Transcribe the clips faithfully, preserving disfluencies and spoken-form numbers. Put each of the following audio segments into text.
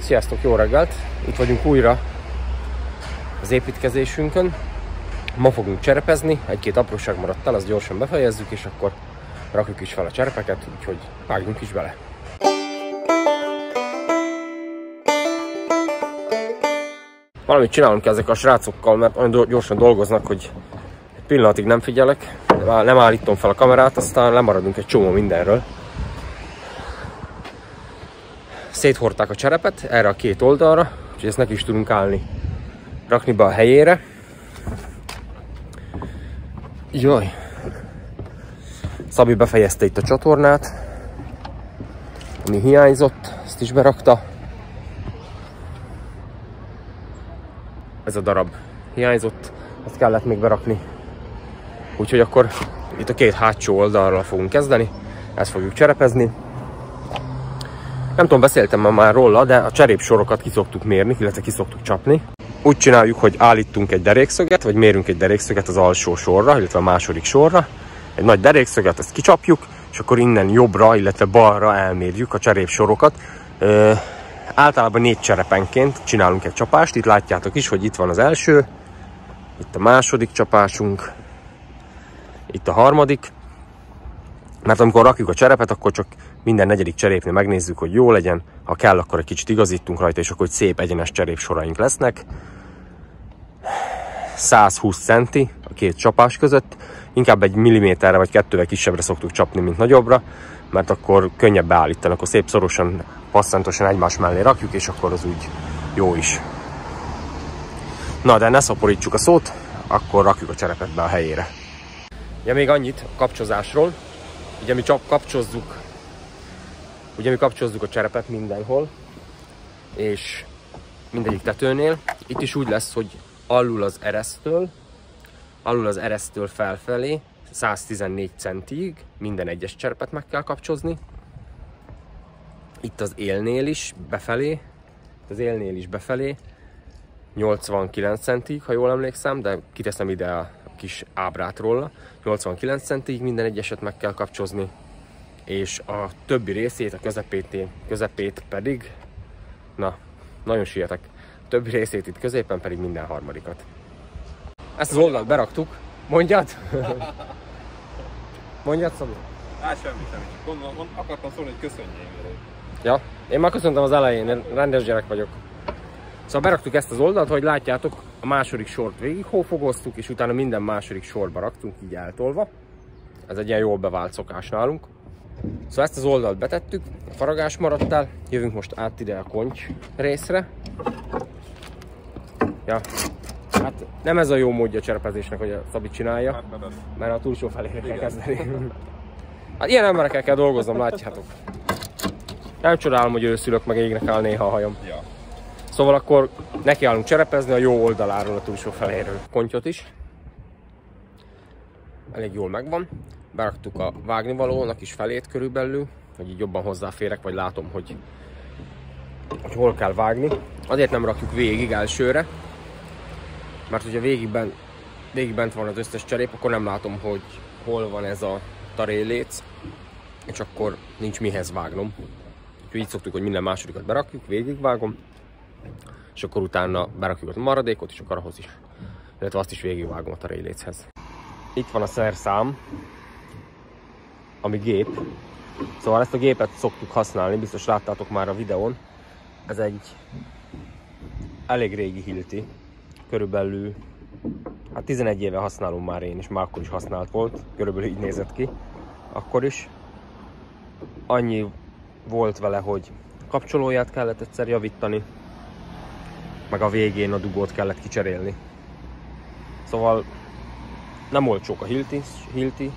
Sziasztok, jó reggelt! Itt vagyunk újra az építkezésünkön. Ma fogunk cserepezni, egy-két apróság maradt el, azt gyorsan befejezzük, és akkor rakjuk is fel a cserepeket, úgyhogy vágjunk is bele. Valamit csinálunk ezek a srácokkal, mert olyan gyorsan dolgoznak, hogy egy pillanatig nem figyelek, nem állítom fel a kamerát, aztán lemaradunk egy csomó mindenről. Széthordták a cserepet erre a két oldalra, úgyhogy ezt neki is tudunk állni, rakni be a helyére. Jaj! Szabi befejezte itt a csatornát, ami hiányzott, ezt is berakta. Ez a darab hiányzott, ezt kellett még berakni. Úgyhogy akkor itt a két hátsó oldalra fogunk kezdeni, ezt fogjuk cserepezni. Nem tudom, beszéltem már róla, de a cserépsorokat ki szoktuk mérni, illetve ki szoktuk csapni. Úgy csináljuk, hogy állítunk egy derékszöget, vagy mérünk egy derékszöget az alsó sorra, illetve a második sorra. Egy nagy derékszöget, ezt kicsapjuk, és akkor innen jobbra, illetve balra elmérjük a cserépsorokat. Ö, általában négy cserepenként csinálunk egy csapást. Itt látjátok is, hogy itt van az első, itt a második csapásunk, itt a harmadik. Mert amikor rakjuk a cserepet, akkor csak minden negyedik cserépnél megnézzük, hogy jó legyen. Ha kell, akkor egy kicsit igazítunk rajta, és akkor szép egyenes cserépsoraink lesznek. százhúsz centi a két csapás között. Inkább egy milliméterre vagy kettővel kisebbre szoktuk csapni, mint nagyobbra, mert akkor könnyebb beállítani, akkor szép szorosan, passzantosan egymás mellé rakjuk, és akkor az úgy jó is. Na, de ne szaporítsuk a szót, akkor rakjuk a cserepet be a helyére. Ja, még annyit a kapcsozásról. Ugye mi csak kapcsozzuk, ugye mi kapcsozzuk a cserepet mindenhol, és mindegyik tetőnél. Itt is úgy lesz, hogy alul az eresztől, alul az eresztől felfelé száztizennégy centig minden egyes cserepet meg kell kapcsozni. Itt az élnél is befelé, az élnél is befelé nyolcvankilenc centig, ha jól emlékszem, de kiteszem ide a kis ábrát róla. nyolcvankilenc centig minden egyeset meg kell kapcsozni, és a többi részét, a közepét, közepét pedig, na, nagyon sietek, a többi részét itt középen pedig minden harmadikat. Ezt az oldalt beraktuk, mondjad? Mondjad, Szabi? Hát semmi, semmi, gondolom, akartam szólni, hogy köszönjél. Ja, én már köszöntem az elején, én rendes gyerek vagyok. Szóval beraktuk ezt az oldalt, hogy látjátok, a második sort végig hófogoztuk, és utána minden második sorba raktunk, így eltolva. Ez egy ilyen jól bevált szokás nálunk. Szóval ezt az oldalt betettük, a faragás maradt el, jövünk most át ide a koncs részre. Ja, hát nem ez a jó módja a cserepezésnek, hogy a Szabi csinálja, mert a túlsó felére kell kezdeni. Hát ilyen emberekkel kell dolgoznom, látjátok. Nem csodálom, hogy őszülök, meg égnek áll néha a hajam. Ja. Szóval akkor nekiállunk cserepezni a jó oldaláról, a túlsó feléről kontyot is. Elég jól megvan. Beraktuk a vágnivalónak is felét körülbelül, hogy így jobban hozzáférek, vagy látom, hogy, hogy hol kell vágni. Azért nem rakjuk végig elsőre, mert hogyha végigben, végigbent van az összes cserép, akkor nem látom, hogy hol van ez a taréléc, és akkor nincs mihez vágnom. Úgyhogy így szoktuk, hogy minden másodikat berakjuk, végigvágom, és akkor utána berakjuk a maradékot, és akkor ahhoz is. Illetve azt is végigvágom a taréléchez. Itt van a szerszám, ami gép. Szóval ezt a gépet szoktuk használni, biztos láttátok már a videón. Ez egy elég régi Hilti. Körülbelül hát tizenegy éve használom már én is, már akkor is használt volt. Körülbelül így nézett ki. Akkor is. Annyi volt vele, hogy kapcsolóját kellett egyszer javítani, meg a végén a dugót kellett kicserélni. Szóval nem olcsók a Hilti. Hilti.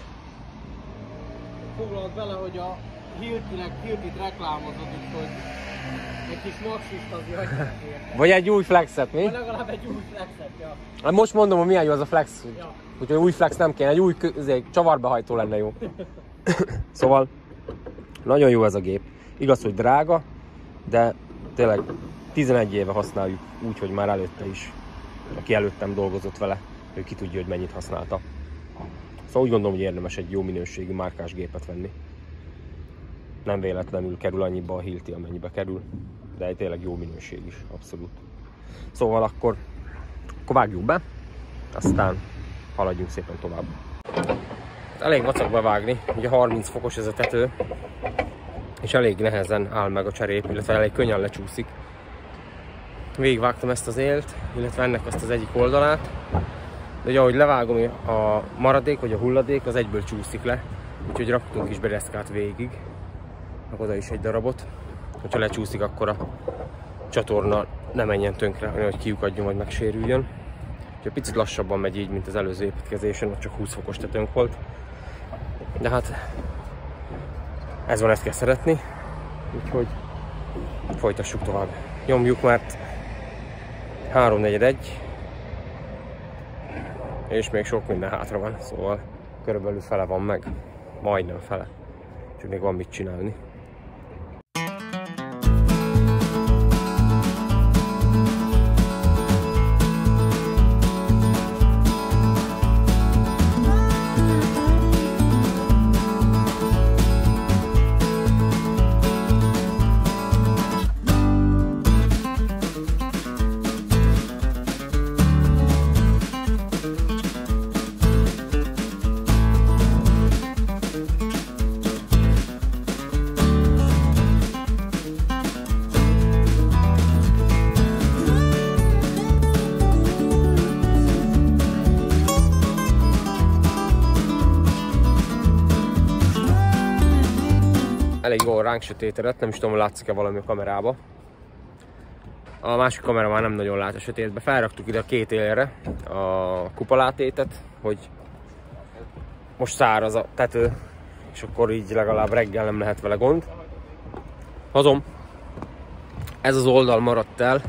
Foglald bele, hogy a Hiltinek Hiltit reklámozod is, hogy egy kis maxist azért hagyják érte. Vagy egy új flexet, mi? Vagy legalább egy új flexet, ja. Hát most mondom, hogy milyen jó az a flex. Ja. Úgyhogy új flex nem kéne, egy új csavarbehajtó lenne jó. Szóval nagyon jó ez a gép. Igaz, hogy drága, de tényleg tizenegy éve használjuk, úgyhogy már előtte is. Aki előttem dolgozott vele, ő ki tudja, hogy mennyit használta. Szóval úgy gondolom, hogy érdemes egy jó minőségű márkás gépet venni. Nem véletlenül kerül annyiba a Hilti, amennyibe kerül. de tényleg jó minőség is, abszolút. Szóval akkor, akkor vágjuk be, aztán haladjunk szépen tovább. Elég vacak bevágni, ugye harminc fokos ez a tető, és elég nehezen áll meg a cserép, illetve elég könnyen lecsúszik. Végigvágtam ezt az élt, illetve ennek azt az egyik oldalát, de ugye ahogy levágom, a maradék vagy a hulladék az egyből csúszik le, úgyhogy raktunk is bereszkát végig, oda is egy darabot. Hogyha lecsúszik, akkor a csatorna ne menjen tönkre, hogy kiukadjon vagy megsérüljön. Úgyhogy picit lassabban megy így, mint az előző építkezésen, ott csak húsz fokos tetőnk volt. De hát ez van, ezt kell szeretni, úgyhogy folytassuk tovább. Nyomjuk, mert háromnegyed-egy, és még sok minden hátra van, szóval körülbelül fele van meg, majdnem fele, csak még van mit csinálni. Elég jól ránk sötétedett, nem is tudom, látszik-e valami a kamerába. A másik kamera már nem nagyon lát a sötétbe. Felraktuk ide a két élre a kupalátétet, hogy most száraz a tető, és akkor így legalább reggel nem lehet vele gond. Hazom, ez az oldal maradt el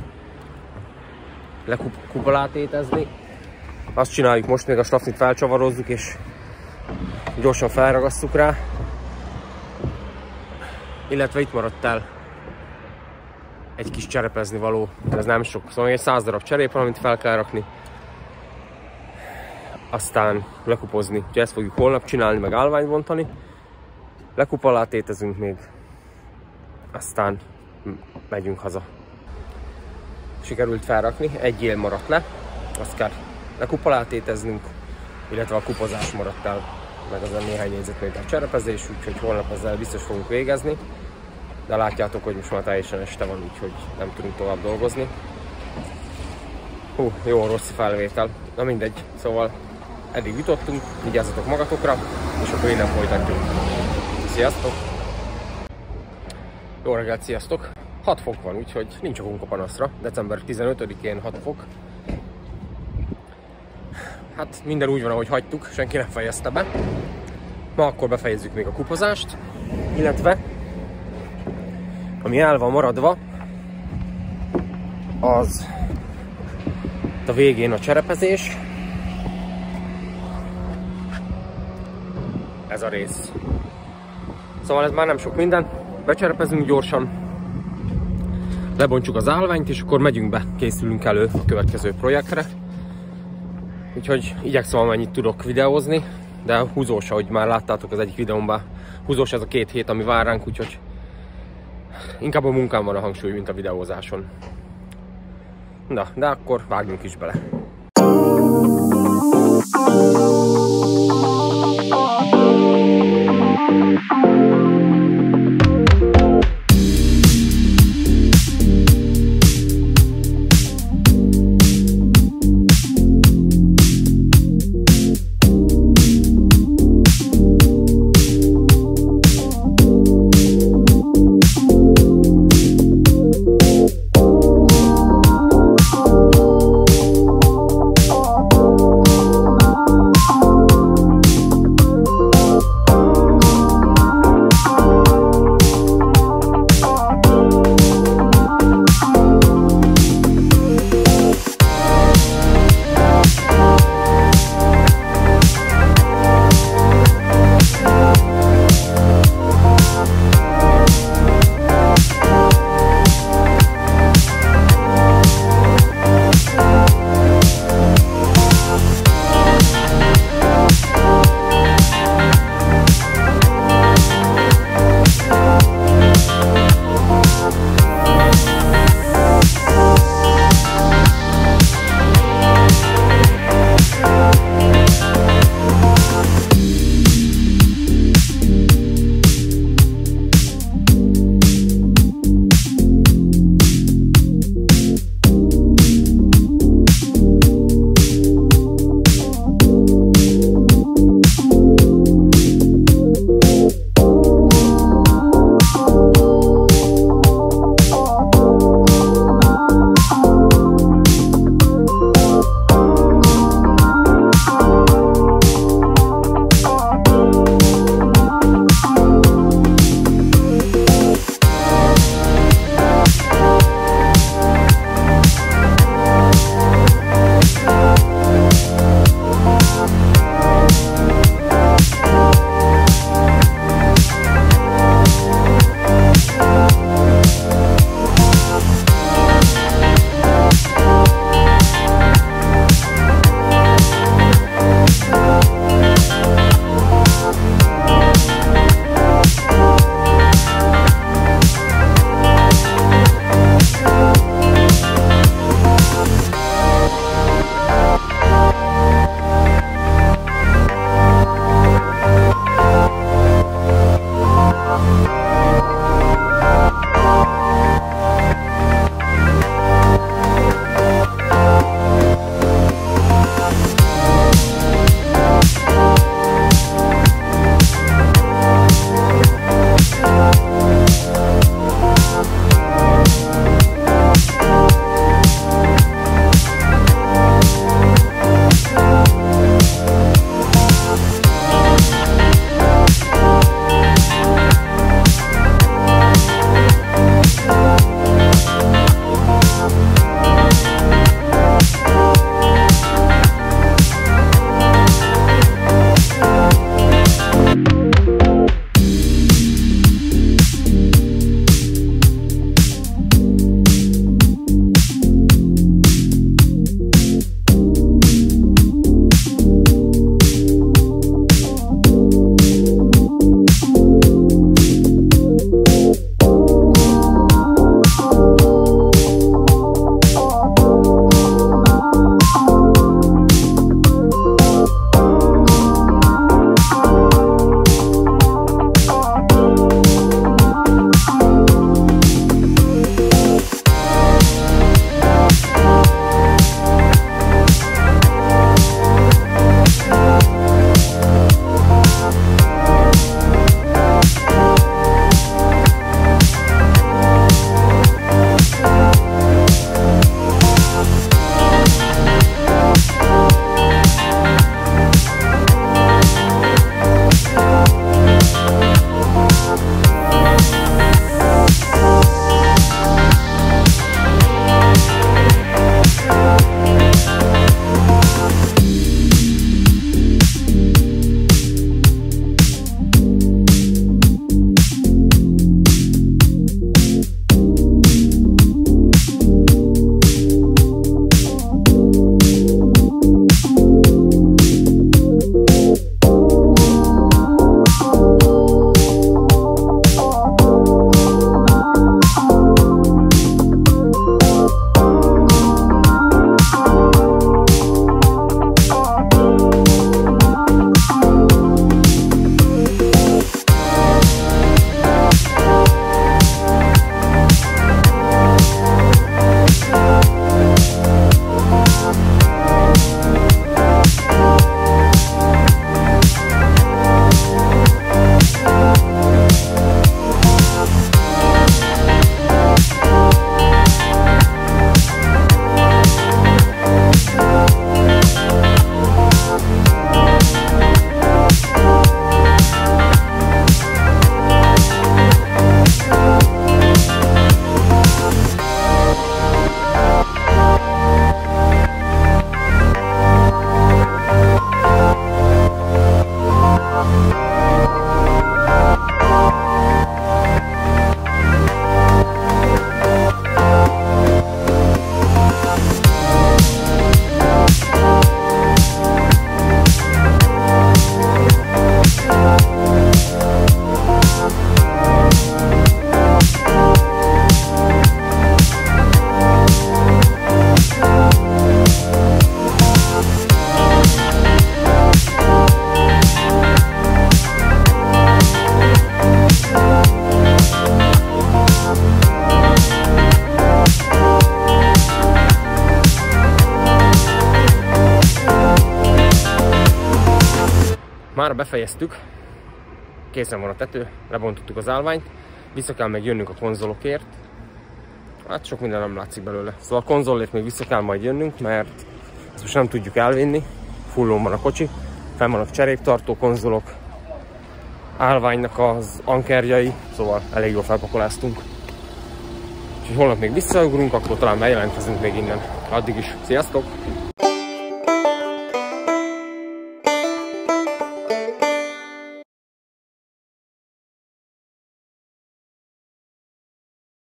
lekupalátétezni. Azt csináljuk most, még a slafnit felcsavarozzuk, és gyorsan felragasszuk rá. Illetve itt maradt el egy kis cserepezni való, ez nem sok, szóval egy száz darab cserép van, amit fel kell rakni. Aztán lekupozni, úgyhogy ezt fogjuk holnap csinálni, meg állványt bontani. Lekupalátétezünk még, aztán megyünk haza. Sikerült felrakni, egy él maradt le, azt kell lekupalátéteznünk, illetve a kupozás maradt el, meg az a néhány négyzetméter cserepezés, úgyhogy holnap ezzel biztos fogunk végezni. De látjátok, hogy most már teljesen este van, úgyhogy nem tudunk tovább dolgozni. Hú, jó rossz felvétel. Na mindegy, szóval eddig jutottunk, vigyázzatok magatokra, és akkor innen folytatjuk. Sziasztok! Jó reggelt, sziasztok! hat fok van, úgyhogy nincs okunk a panaszra. december tizenötödikén hat fok. Hát minden úgy van, ahogy hagytuk, senki nem fejezte be. Ma akkor befejezzük még a kupozást, illetve ami el van maradva, az a végén a cserepezés. Ez a rész. Szóval ez már nem sok minden. Becserepezünk gyorsan, lebontjuk az állványt, és akkor megyünk be, készülünk elő a következő projektre. Úgyhogy igyekszem, amennyit tudok videózni, de húzós, ahogy már láttátok az egyik videómban, húzós ez a két hét, ami vár ránk, úgyhogy inkább a munkám van a hangsúly, mint a videózáson. Na, de akkor vágjunk is bele. Már befejeztük, készen van a tető, lebontottuk az állványt, vissza kell meg jönnünk a konzolokért. Hát sok minden nem látszik belőle. Szóval a konzolért még vissza kell majd jönnünk, mert ezt most nem tudjuk elvinni. Fullon van a kocsi, fenn vannak cseréktartó konzolok, állványnak az ankerjai, szóval elég jól felpakoláztunk. Úgyhogy holnap még visszaugrunk, akkor talán bejelentkezünk még innen. Addig is, sziasztok!